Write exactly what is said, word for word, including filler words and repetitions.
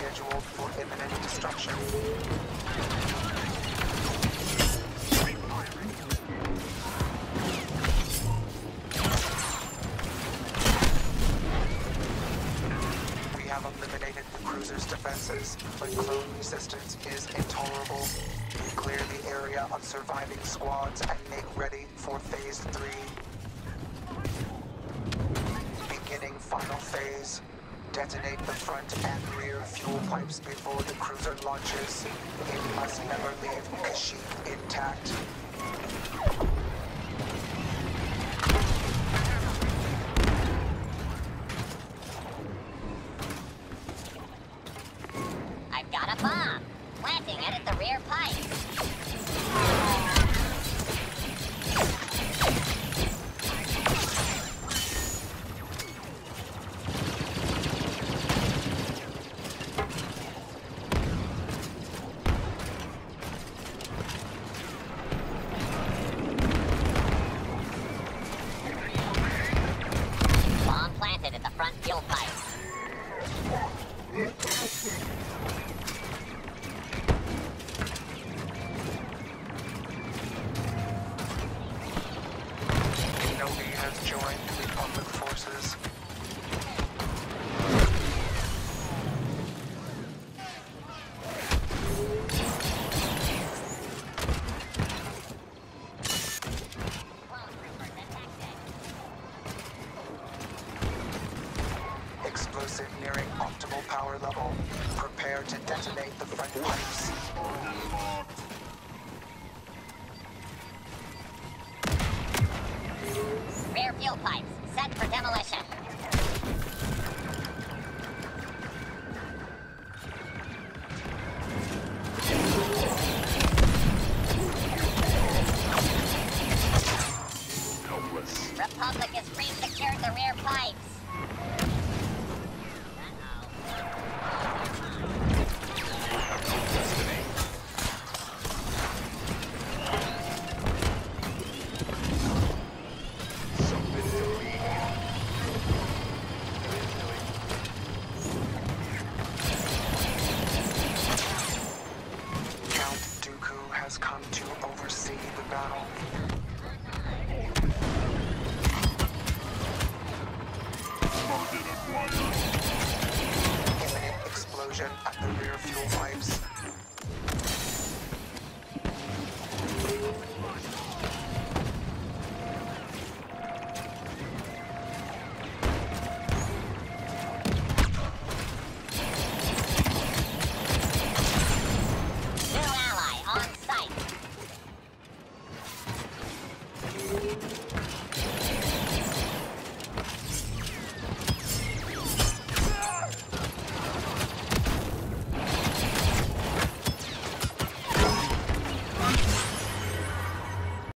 scheduled for imminent destruction. We have eliminated the cruiser's defenses, but clone resistance is intolerable. Clear the area of surviving squads and make ready for Phase three. Beginning final phase. Detonate the front and rear fuel pipes before the cruiser launches. It must never leave Kashyyyk intact. I've got a bomb. Planting it at the rear pipe. Bomb planted at the front fuel pipe. Kenobi has joined Republic forces. Explosive nearing optimal power level. Prepare to detonate the front pipes. Rear fuel pipes set for demolition.